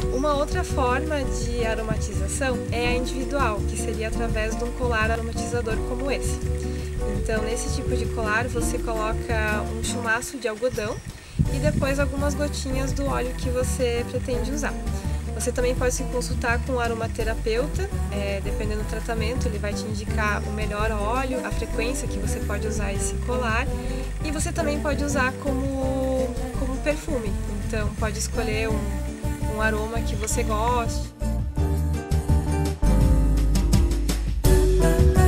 Uma outra forma de aromatização é a individual, que seria através de um colar aromatizador como esse. Então, nesse tipo de colar, você coloca um chumaço de algodão e depois algumas gotinhas do óleo que você pretende usar. Você também pode se consultar com um aromaterapeuta, dependendo do tratamento, ele vai te indicar o melhor óleo, a frequência que você pode usar esse colar, e você também pode usar como perfume, então pode escolher um aroma que você goste.